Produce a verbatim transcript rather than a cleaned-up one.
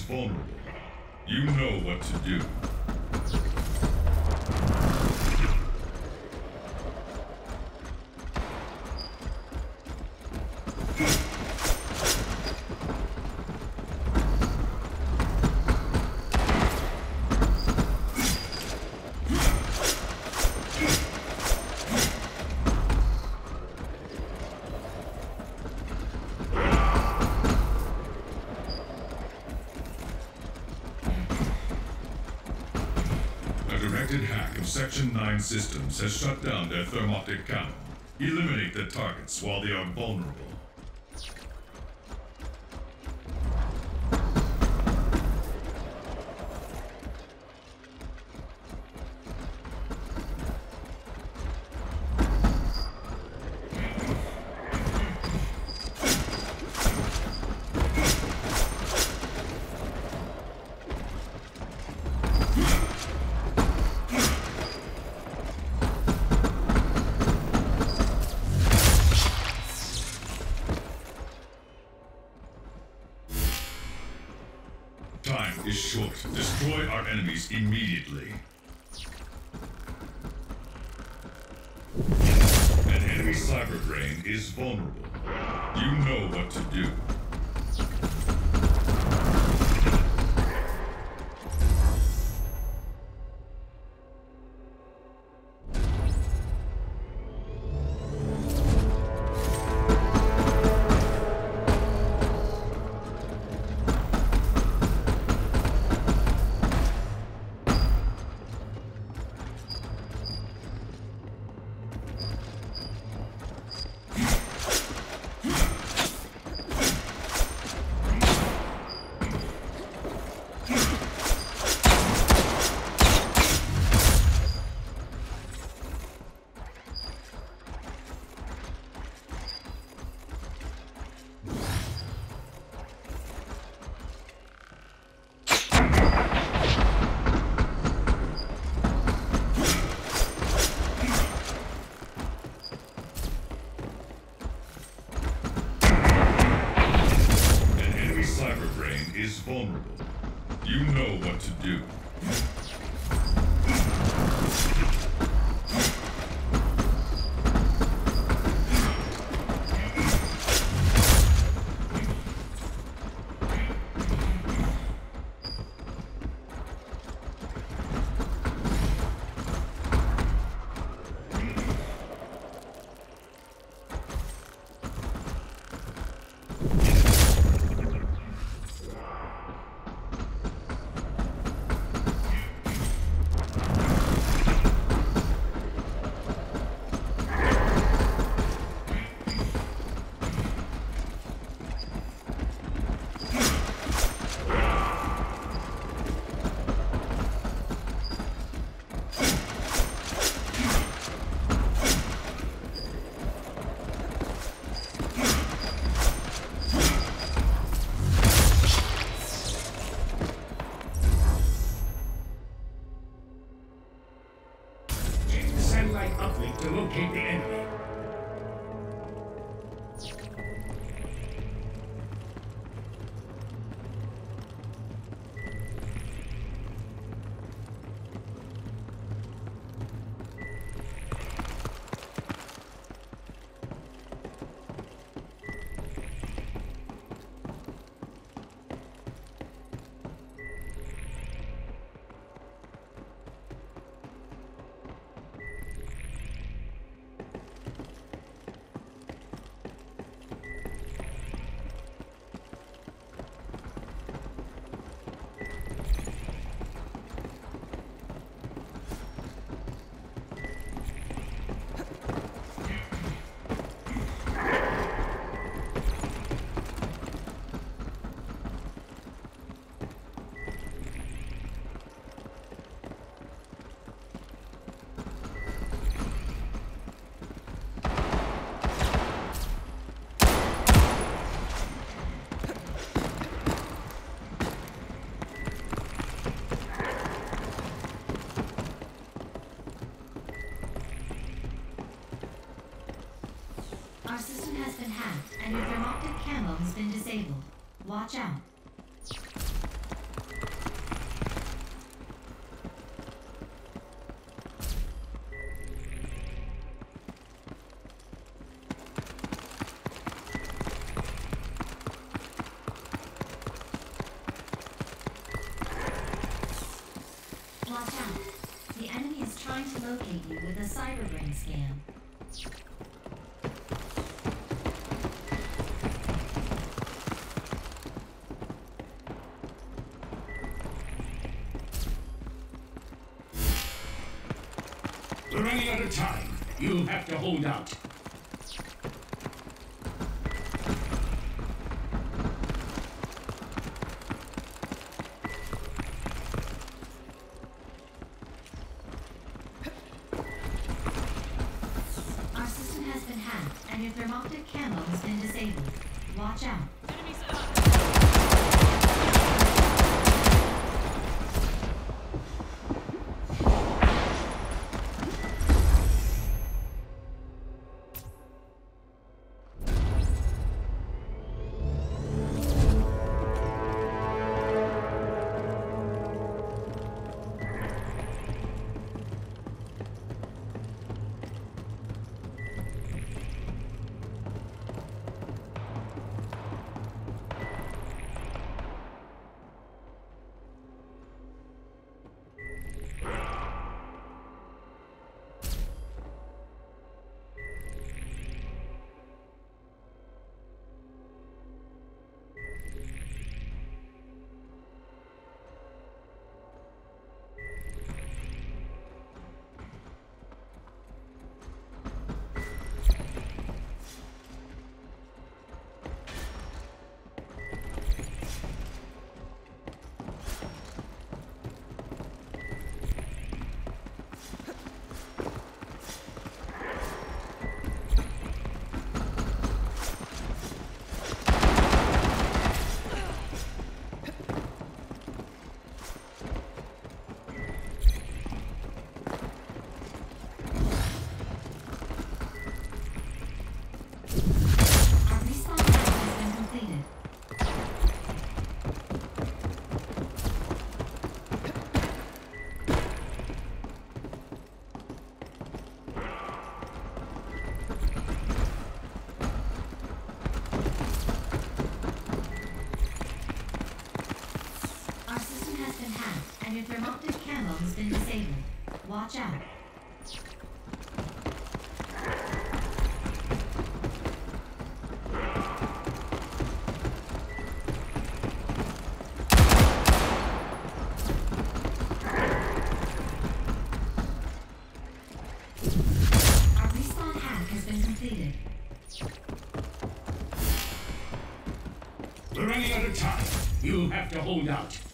vulnerable. You know what to do. Hack of Section nine systems has shut down their thermoptic cannon. Eliminate the targets while they are vulnerable. Time is short. Destroy our enemies immediately. An enemy cyber brain is vulnerable. You know what to do. Is vulnerable. You know what to do. Uplink to locate the enemy. Our system has been hacked, and your thermoptic camo has been disabled. Watch out. Watch out. The enemy is trying to locate you with a cyber brain scan. We're running out of time. You'll have to hold out. Our system has been hacked, and your thermoptic camo has been disabled. Watch out. And your thermoptic camo has been disabled. Watch out. Our respawn hack has been completed. We're running out of time. You'll have to hold out.